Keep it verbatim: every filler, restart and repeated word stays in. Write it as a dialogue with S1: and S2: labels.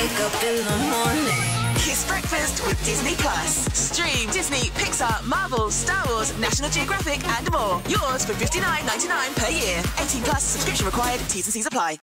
S1: wake up in the morning.
S2: Kiss Breakfast with Disney Plus. Stream Disney, Pixar, Marvel, Star Wars, National Geographic and more. Yours for fifty-nine ninety-nine per year. eighteen plus, subscription required, T's and C's apply.